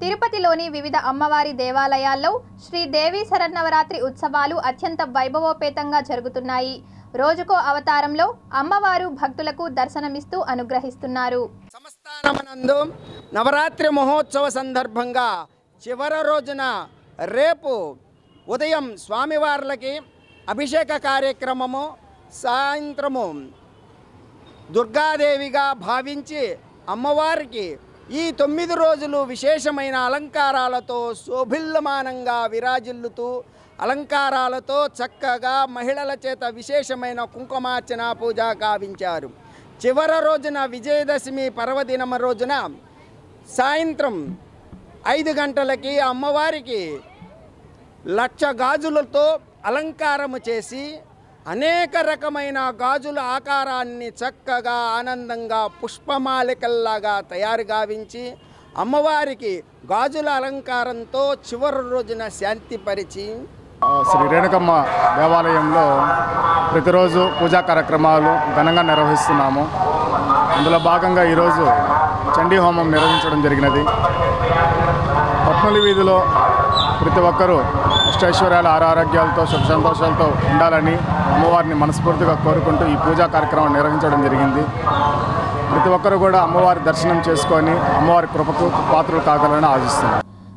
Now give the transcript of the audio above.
తిరుపతిలోని వివిధ అమ్మవారి దేవాలయాల్లో శ్రీదేవి శరన్నవరాత్రి ఉత్సవాలు అత్యంత వైభవోపేతంగా జరుగుతున్నాయి. రోజుకో అవతారంలో అమ్మవారు భక్తులకు దర్శనమిస్తూ అనుగ్రహిస్తున్నారు. సంస్థానమనందు నవరాత్రి మహోత్సవ సందర్భంగా చివరి రోజున రేపు ఉదయం స్వామివార్లకి అభిషేక కార్యక్రమము, సాయంత్రము దుర్గాదేవిగా భావించి అమ్మవారికి ఈ 9 రోజులు విశేషమైన అలంకారాలతో శోభిల్లమానంగా విరాజిల్లుతూ అలంకారాలతో చక్కగా మహిళల చేత విశేషమైన కుంకుమార్చన పూజ గావించారు. చివరి రోజున విజయదశమి పర్వదినం రోజున సాయంత్రం 5 గంటలకి అమ్మవారికి 1,00,000 గాజులతో అలంకారము చేసి అనేక రకమైన గాజుల ఆకారాన్ని చక్కగా ఆనందంగా పుష్పమాలికల్లాగా తయారు గావించి అమ్మవారికి గాజుల అలంకారంతో చివరి రోజున శాంతిపరిచి శ్రీ రేణుకమ్మ దేవాలయంలో ప్రతిరోజు పూజా కార్యక్రమాలు ఘనంగా నిర్వహిస్తున్నాము. అందులో భాగంగా ఈరోజు చండీ హోమం నిర్వహించడం జరిగినది. పట్మలి వీధిలో ప్రతి ఒక్కరూ అష్టైశ్వర్యాల ఆరోగ్యాలతో సుఖ సంతోషాలతో ఉండాలని అమ్మవారిని మనస్ఫూర్తిగా కోరుకుంటూ ఈ పూజా కార్యక్రమం నిర్వహించడం జరిగింది. ప్రతి ఒక్కరూ కూడా అమ్మవారి దర్శనం చేసుకొని అమ్మవారి కృపకు పాత్రలు కాగలని ఆశిస్తున్నారు.